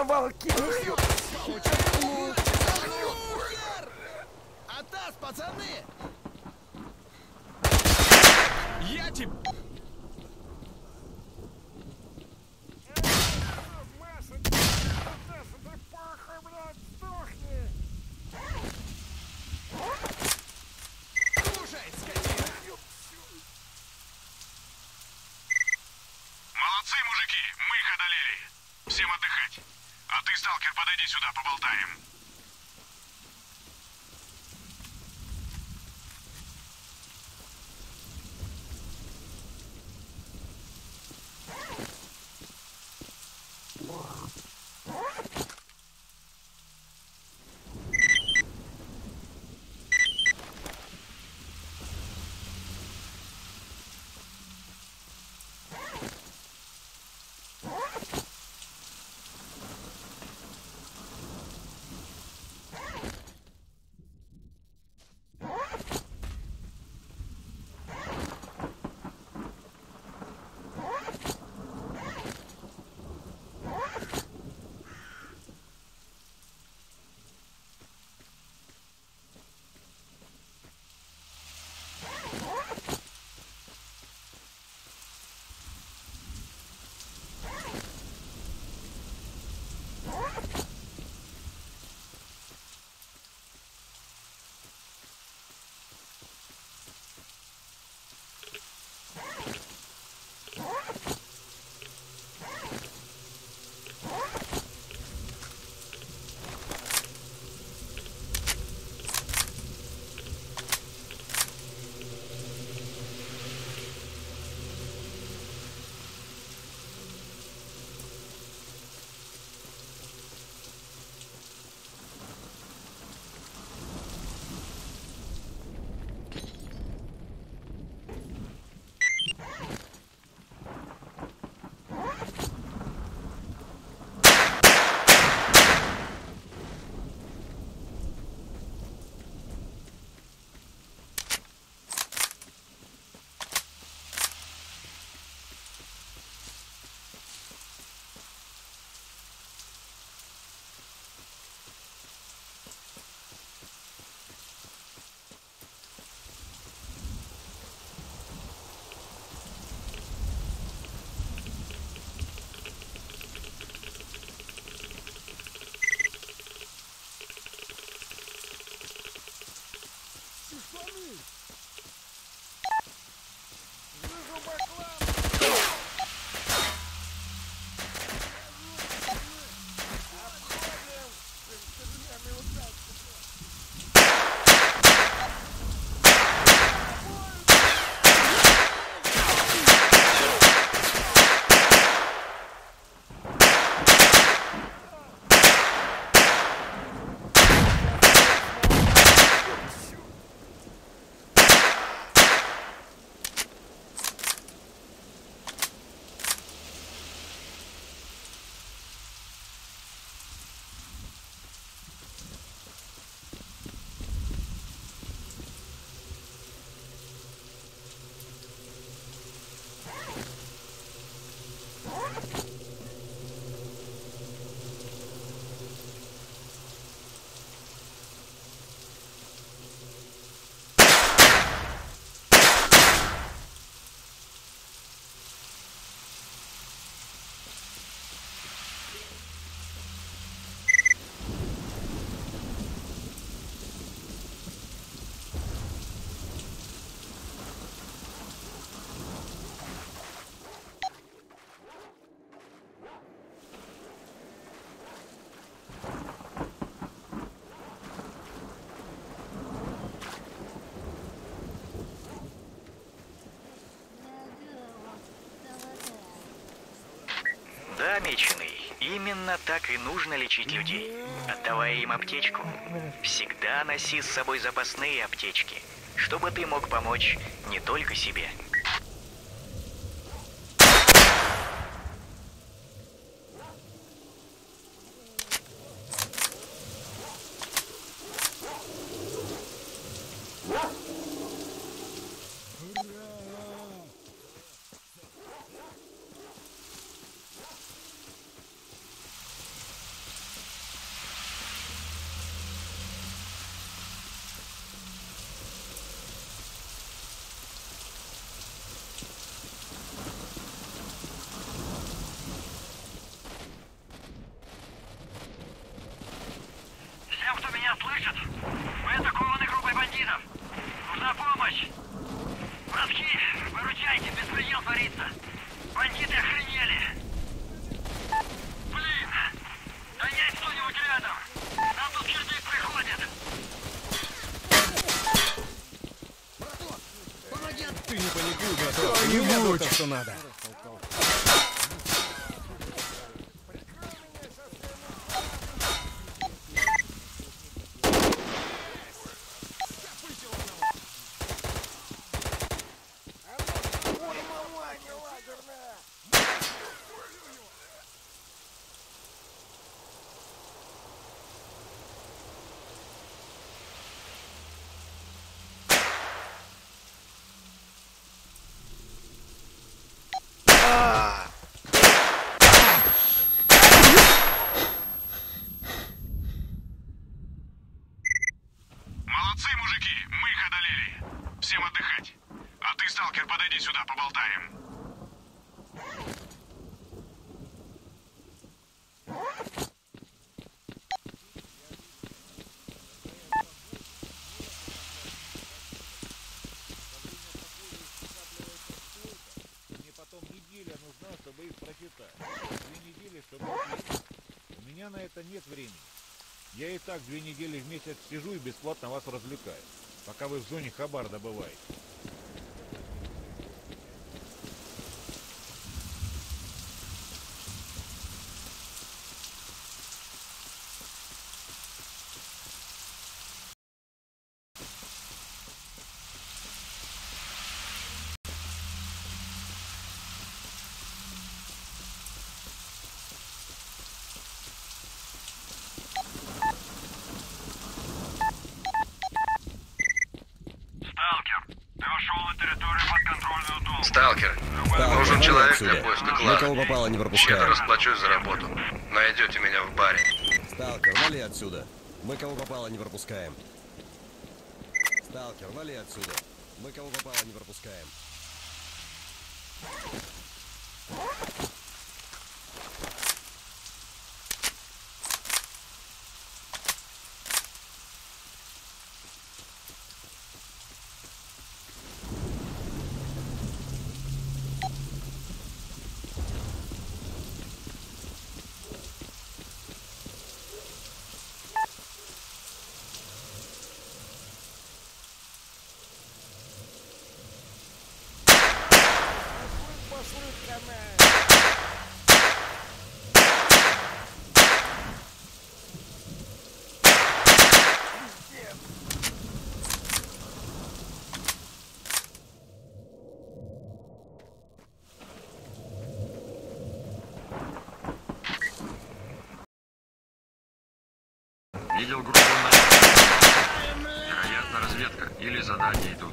волки! Атас, пацаны! Я тебе... Слушай, скотина! Молодцы, мужики, мы их одолели. Всем отдыхать. А ты, сталкер, подойди сюда, поболтаем. Да, меченый, именно так и нужно лечить людей, отдавая им аптечку. Всегда носи с собой запасные аптечки, чтобы ты мог помочь не только себе. что надо. Молодцы, мужики, мы их одолели. Всем отдыхать. А ты, сталкер, подойди сюда, поболтаем. Мне потом неделя нужна, чтобы их прочитать. 2 недели, чтобы ответить. У меня на это нет времени. Я и так 2 недели в месяц сижу и бесплатно вас развлекаю, пока вы в зоне хабар добываете. Сталкер, нужен человек для поиска клана. Мы кого попало не пропускаем. Щедро расплачусь за работу. Найдете меня в баре. Сталкер, вали отсюда. Мы кого попало не пропускаем. Сталкер, вали отсюда. Мы кого попало не пропускаем. Видел группу на... Вероятно, разведка или задания идут.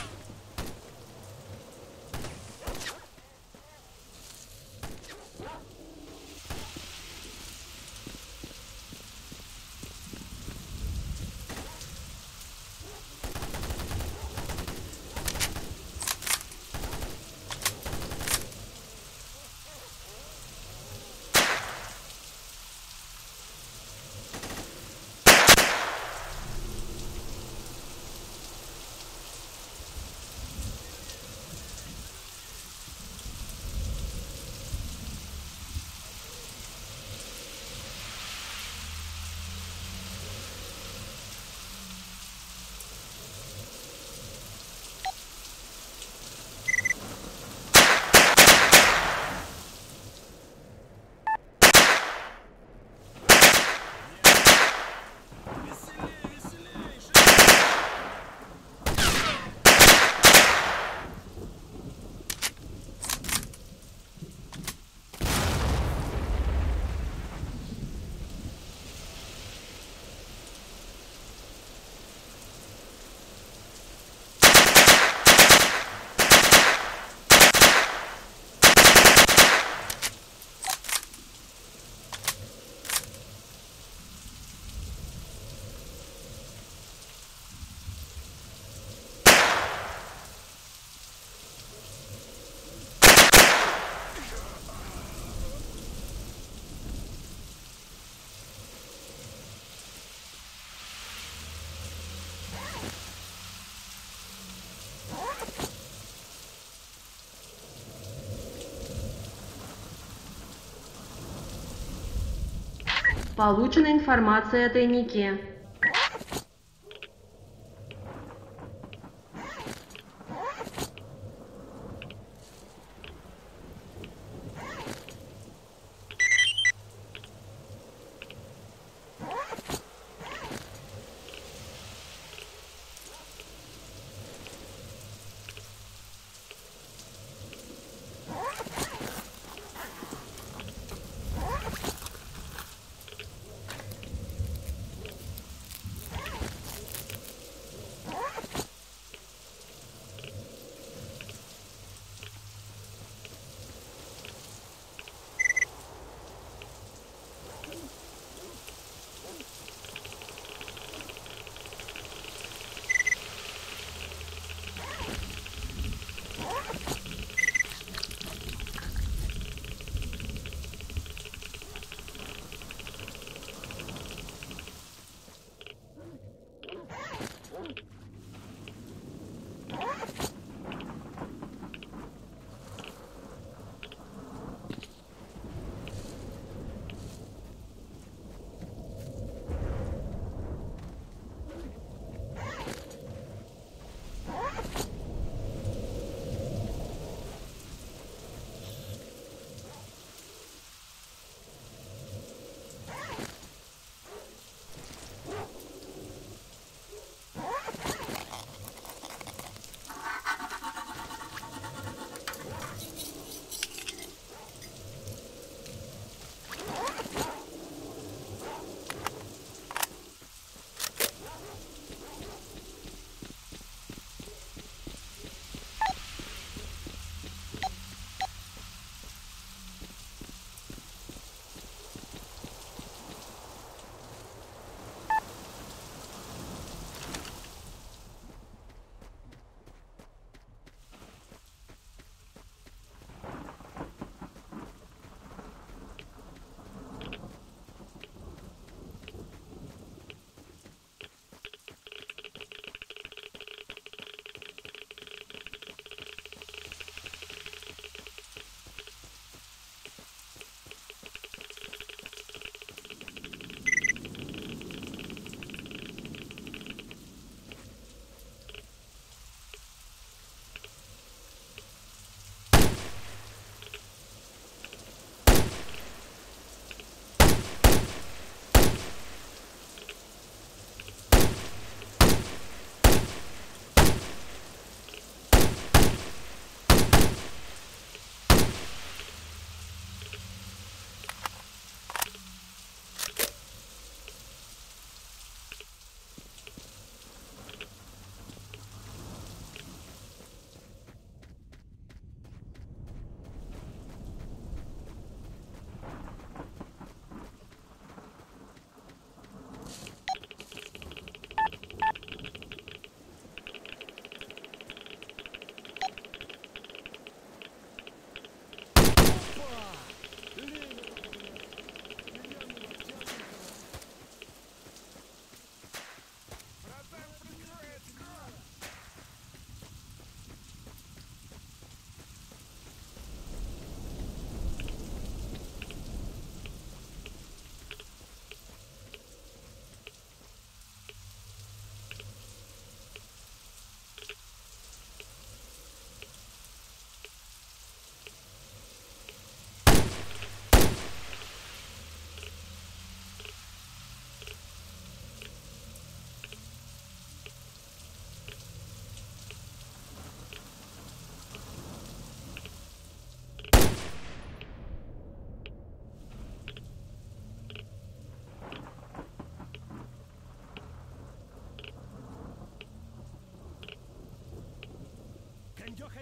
Получена информация о тайнике.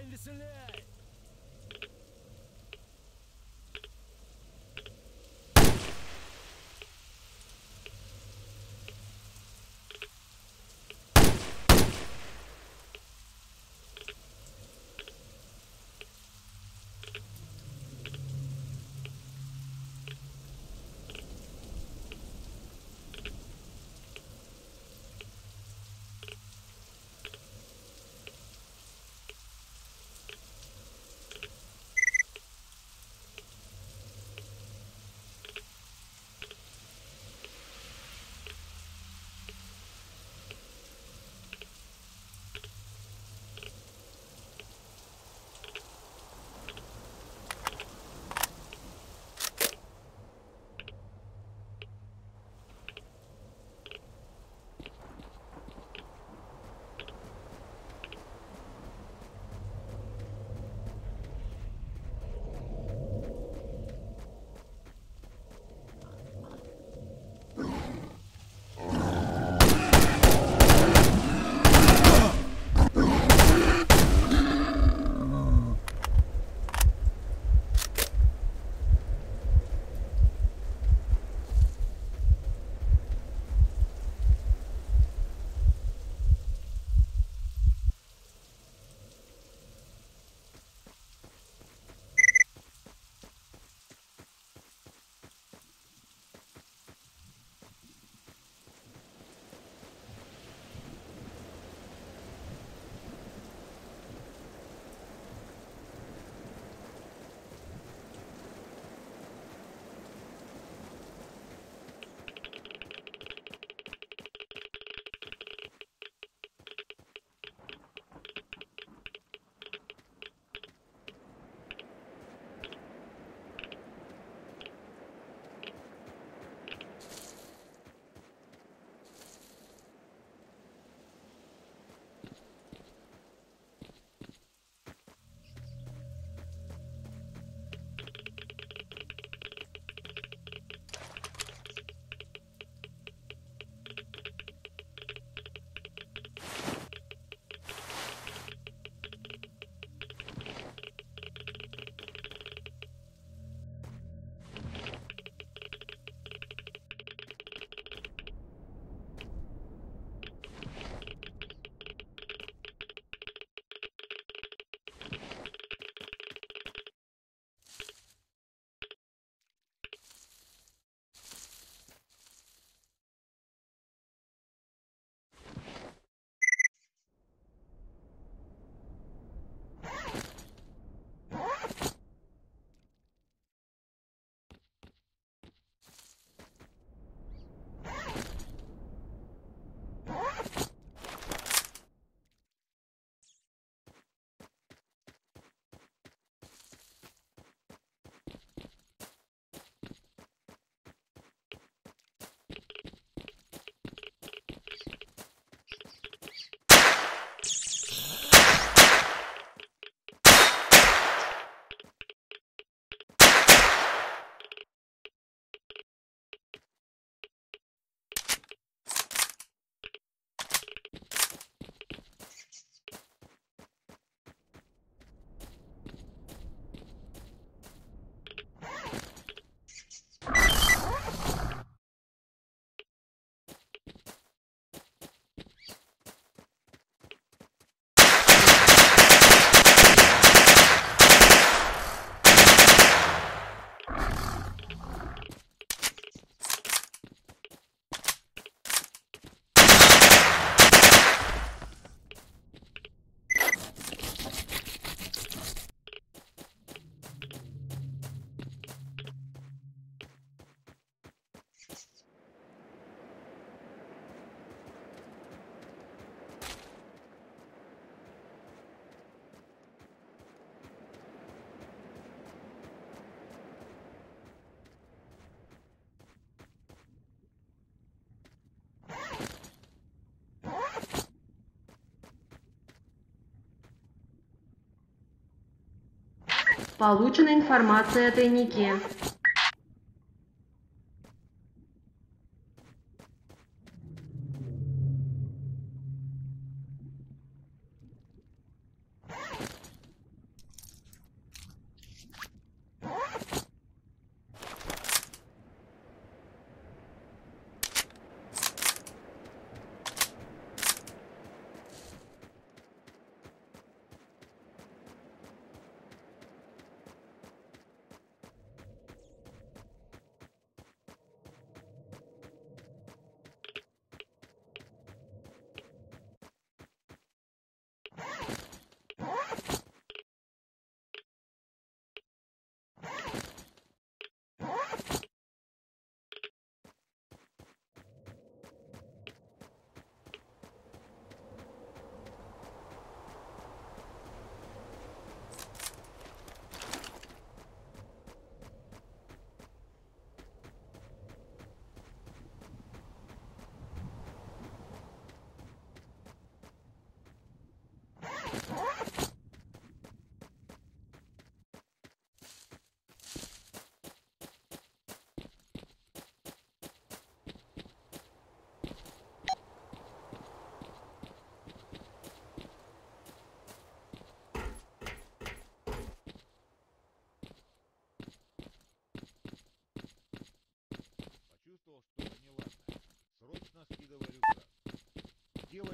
Получена информация о тайнике.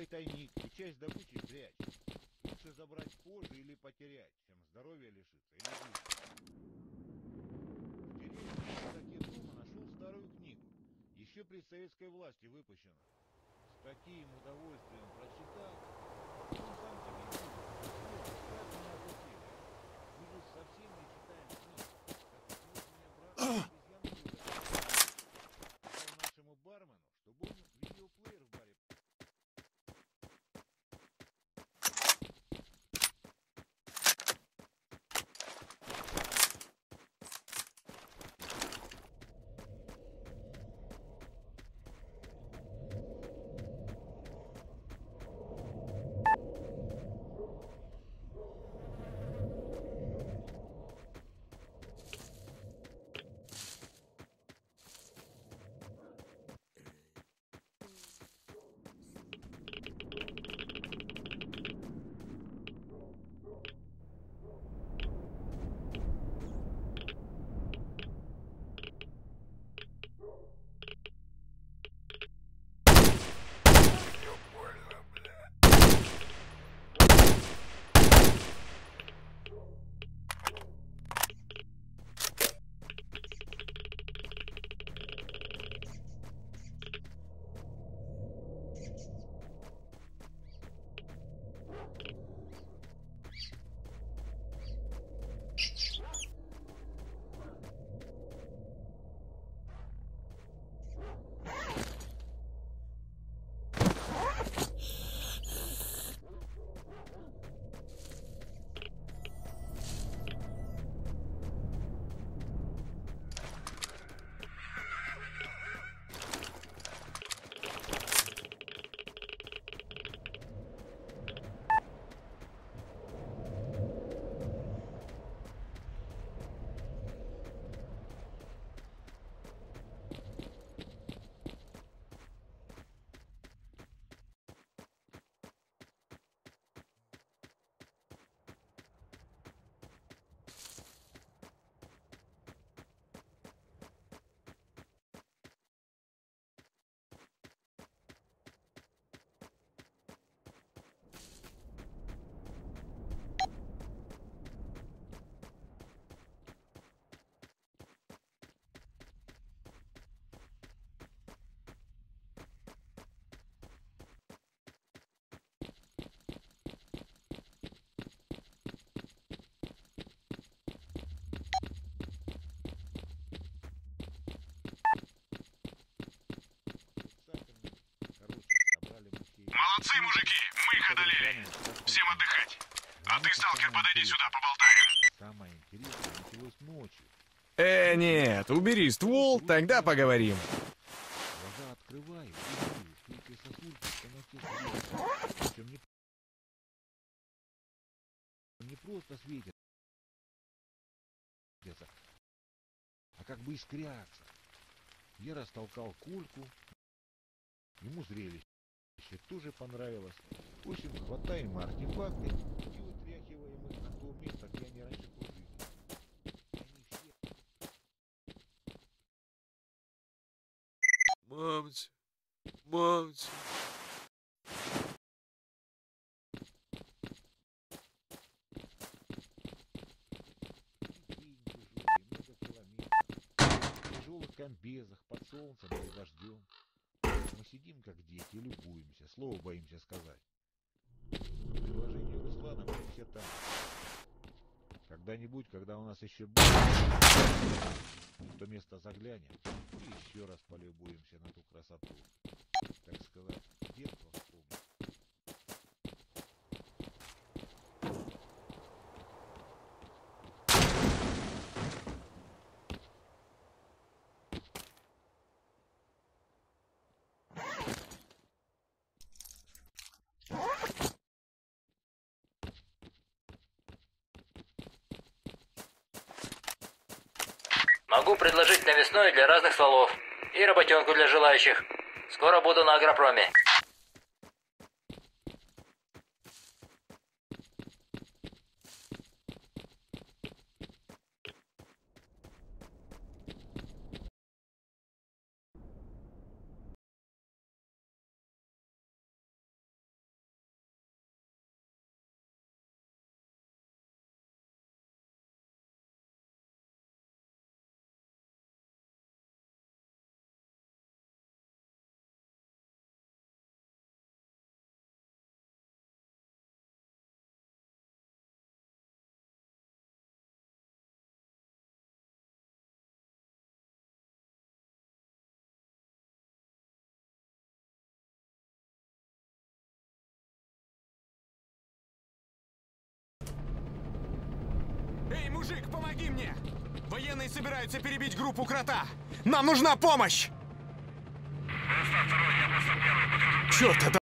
тайник и часть добычи прячь. Лучше забрать позже или потерять, чем здоровья лишиться или жизни. В деревне дома нашел старую книгу, еще при советской власти выпущенную. С таким удовольствием прочитал, он сам себе не видел. Как меня опустили, а? Мы же совсем не читаем книг. Так вот меня брат обезьяну сказал нашему бармену, чтобы он видеоплеер в баре. Молодцы, мужики, мы их одолели. Всем отдыхать. А ты, сталкер, подойди сюда, поболтаем. Самое интересное началось ночью. Нет, убери ствол, тогда поговорим. Глаза открываю, и вижу, стойкой сосульки в темноте светится. Причем не просто светится, а как бы искрятся. Я растолкал Кольку. Ему зрелище тоже понравилось. В общем, хватаем артефакты и вытряхиваем их на то место, где они раньше кружили. И они все... Мамочка, мамочка. День тяжелый, много километров. В тяжелых комбезах, под солнцем или дождем. Мы сидим как дети и любуемся, слова боимся сказать. По предложению Руслана мы все там. Когда-нибудь, когда у нас еще будет, в то место заглянем и еще раз полюбуемся на ту красоту. Так сказать, детство вспомним. Могу предложить навесной для разных стволов и работенку для желающих. Скоро буду на агропроме. Эй, мужик, помоги мне! Военные собираются перебить группу Крота! Нам нужна помощь! Черт, это